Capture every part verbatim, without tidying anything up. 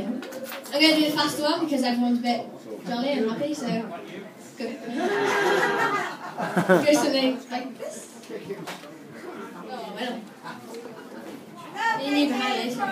Okay. I'm going to do the faster one because everyone's a bit jolly and happy, so go. Go something like this. Oh, well. You need behind this.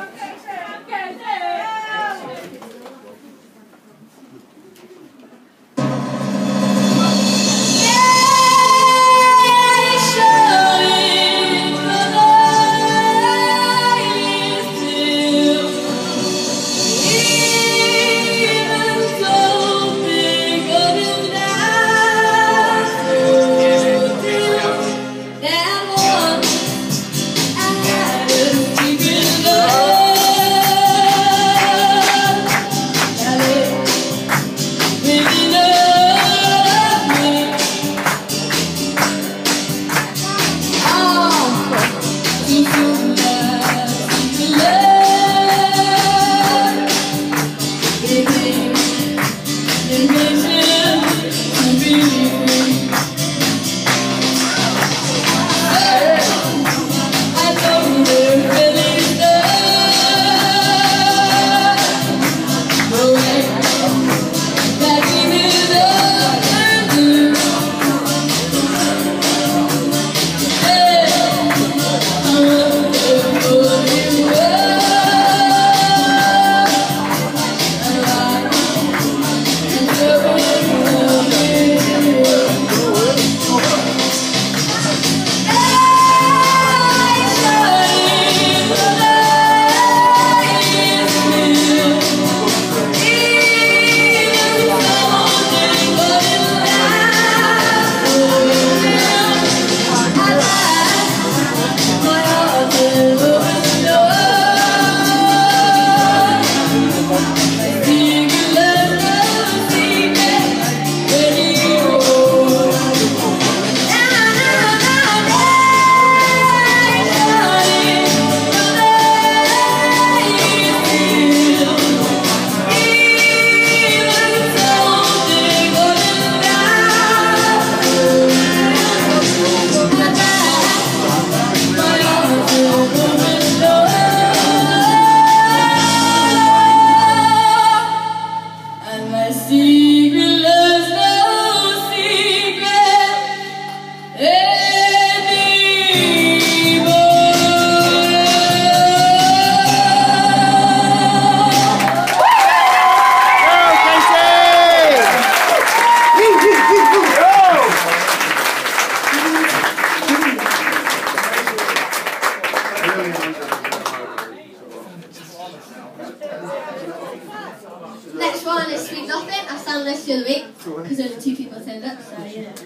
Next one is Sweet Nothin. I sang this the other week because only two people turned up, so you know.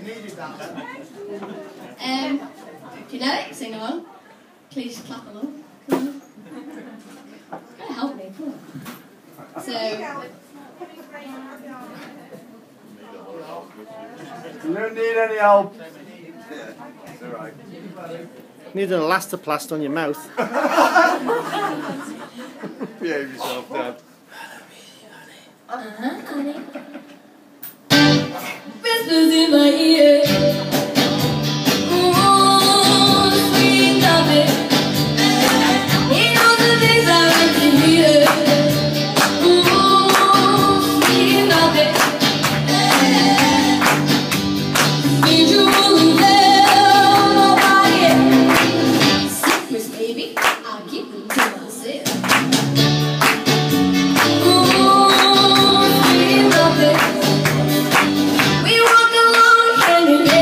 Um, if you know it, sing along. Please clap along. Come on. It's going to help me, come on. So. You don't need any help. It's alright. Need an elastoplast on your mouth. Behave yourself, Dad. Uh-huh, honey. Whispers in my ear. Ooh, sweet Nothin. He knows the things I like to hear. Ooh, sweet Nothin. Need you won't tell nobody. Secrets, baby, I'll keep them to myself. We walk along hand in hand.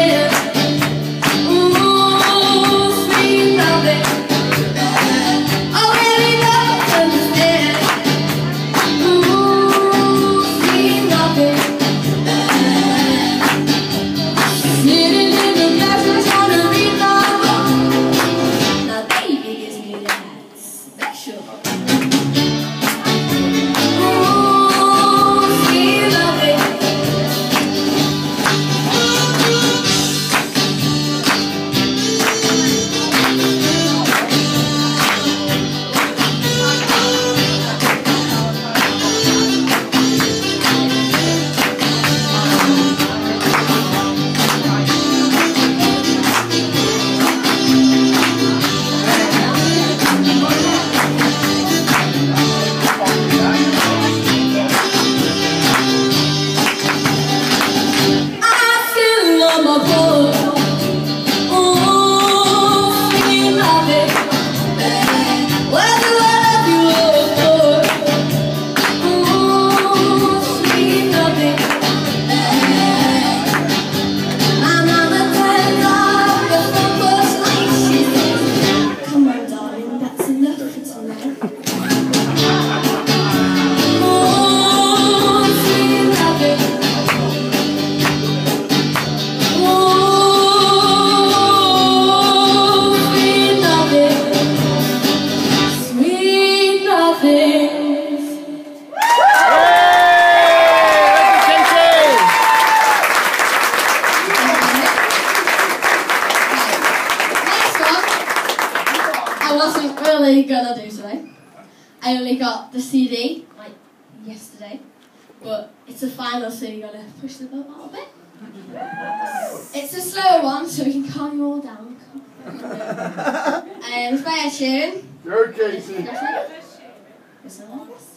the C D like yesterday, but it's a final, so you gotta push the boat out a bit. It's a slow one, so we can calm you all down. um, it's by Sheeran. You're Casey. Yes, I like this.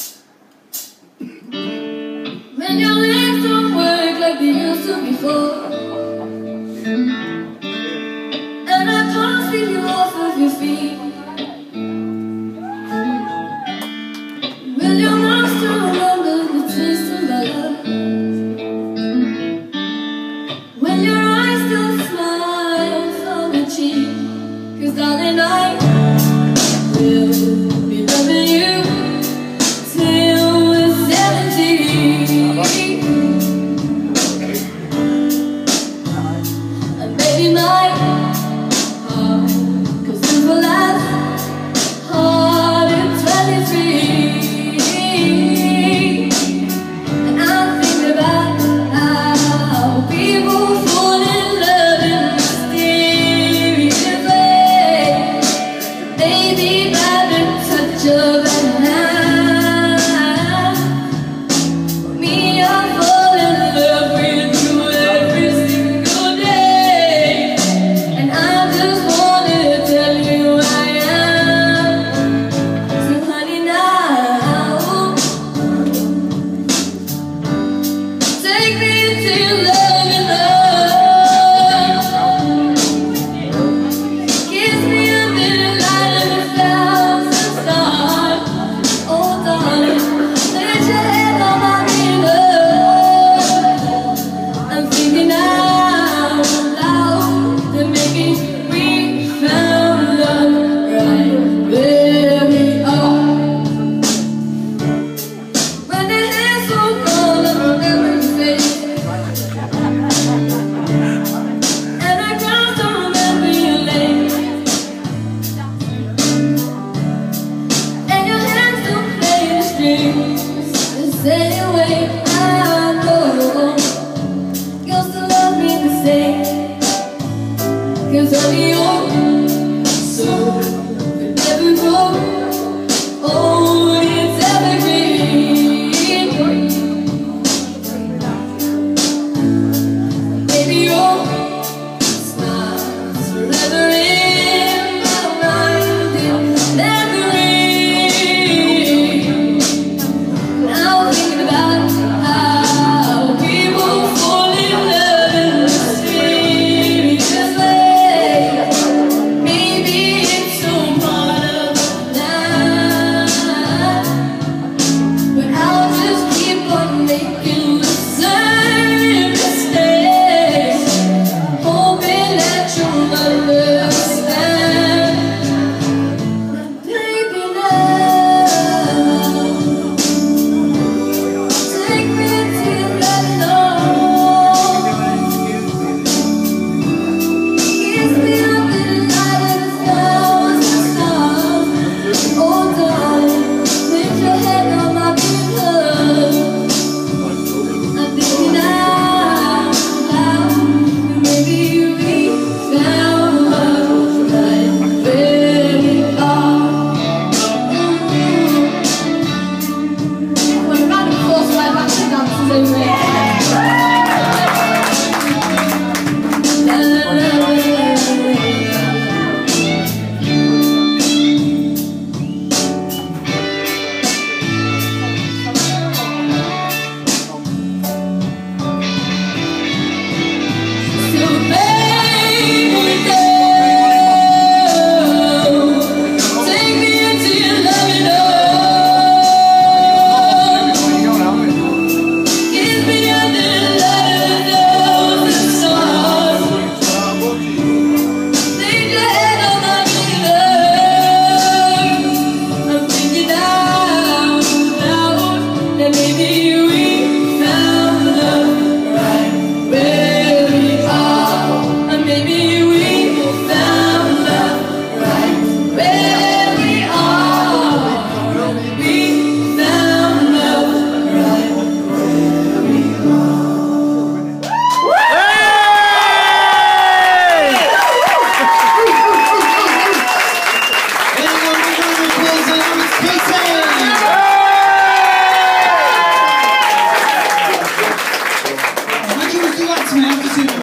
When your legs don't work like they used to before,